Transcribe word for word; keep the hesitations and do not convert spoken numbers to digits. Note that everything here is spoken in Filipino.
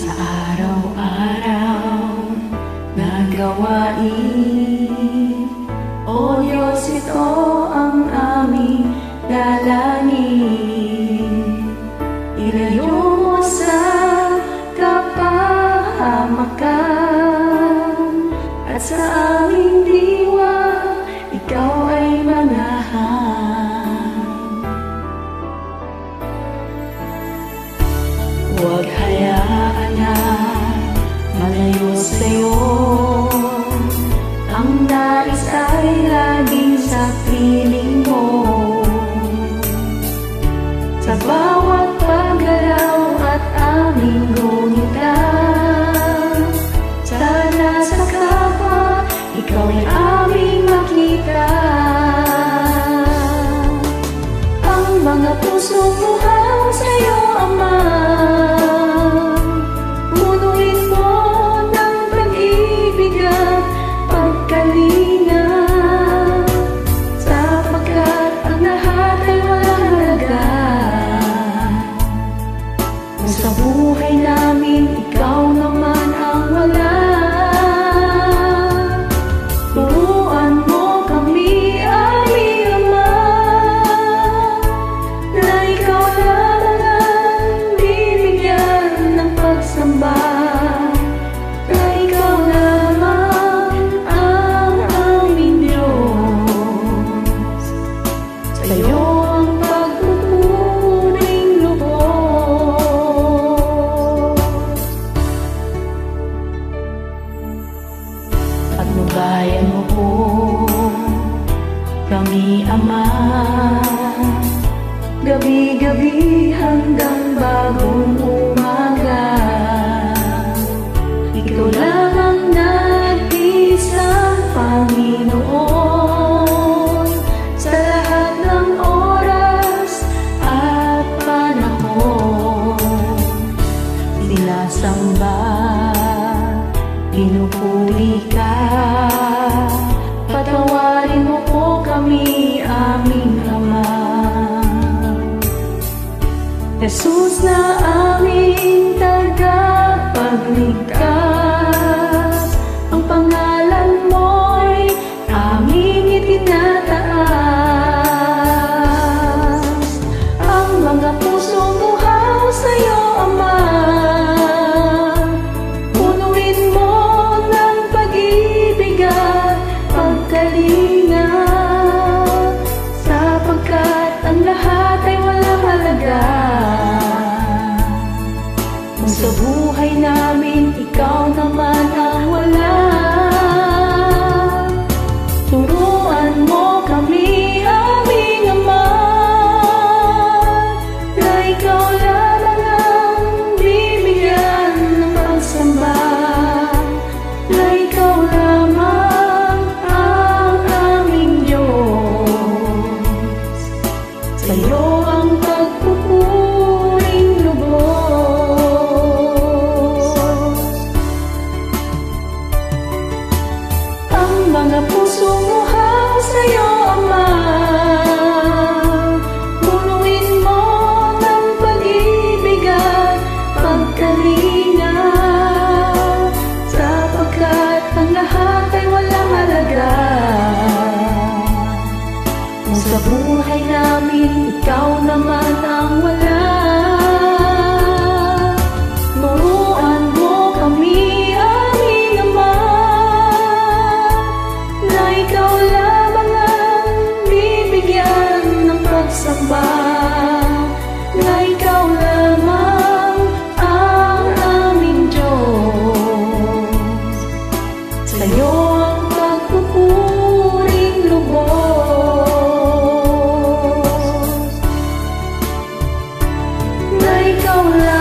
araw-araw na gawain. O Diyos, ito ang aming dalangin. Ilayo mo sa kapahamakan, at sa aming diwa ikaw ay manahan. Huwag hayaan na malayo sa'yo ang nais ay laging sa piling mo. Sa bawat paggalaw at aming gunitan, sana sa kapwa ikaw ay aming makita. Ang mga pusong buhaw sa'yo, Ama, sa buhay namin, ikaw naman ang wala. Turuan mo kami, aming Ama, na ikaw lamang ang bibigyan ng pagsamba, na ikaw lamang ang aming Diyos. Sa'yo bayan mo po kami, Ama, gabi-gabi hanggang bagong umaga. Ikaw lang ang nag-iisang Panginoon sa lahat ng oras at panahon. Sinasamba, pinupuri ka, patawarin mo po kami, aming Ama. Jesus na aming tagapagligtas, ang pangalan mo'y aming itinataas. Ang mga pusong buhaw sa'yo, Ama, sa buhay namin, ikaw naman ang wala. Turuan mo kami, aming Ama, na ikaw lamang ang bibigyan ng pagsamba, na ikaw lamang ang aming Diyos. Sa'yo ang pagpupuring lubos, mga pusong buhaw sa'yo, Ama, punuin mo ng pag-ibig at pagkalinga, sapagkat ang lahat ay walang halaga. Sa buhay namin, ikaw naman ang wala. Turuan mo kami, samba, na ikaw lamang ang aming Diyos. Sa'yo ang pagpupuring lubos, na ikaw lamang